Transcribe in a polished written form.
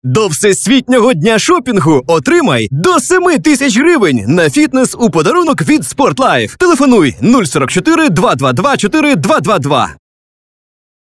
До Всесвітнього дня шопінгу отримай до 7 000 гривень на фітнес у подарунок від Sport Life. Телефонуй 044 222 4222.